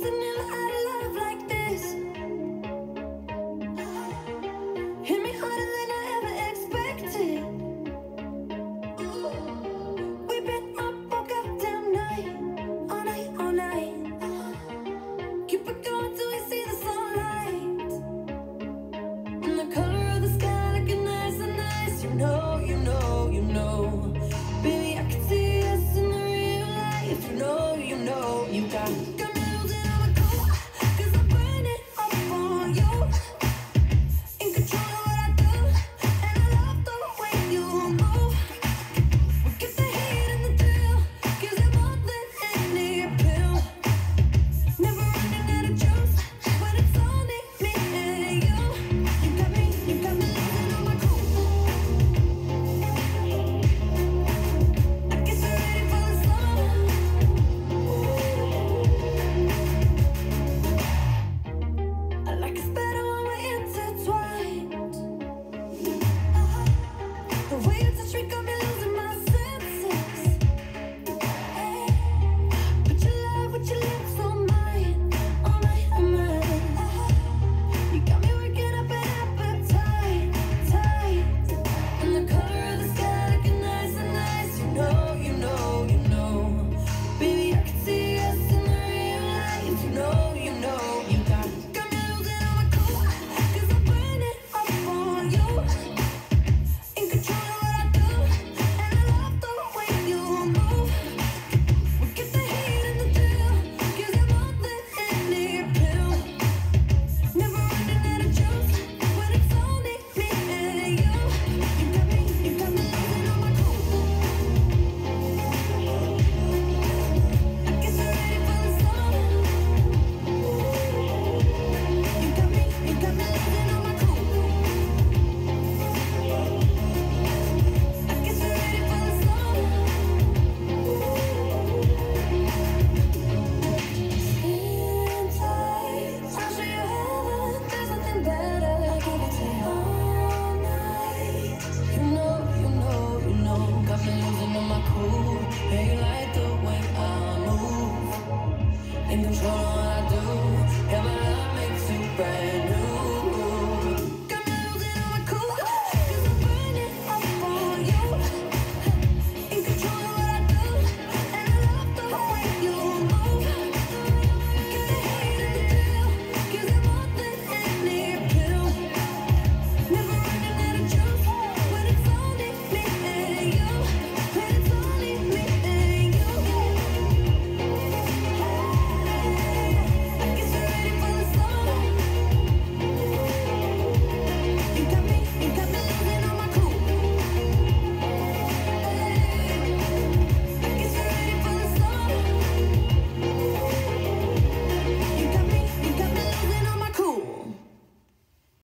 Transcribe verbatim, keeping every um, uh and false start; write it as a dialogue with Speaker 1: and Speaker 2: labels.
Speaker 1: never had a love like this. Hit me harder than I ever expected. We've been up all goddamn night, all night, all night. Keep it going till we see the sunlight. And the color of the sky looking nice and nice. You know, you know, you know.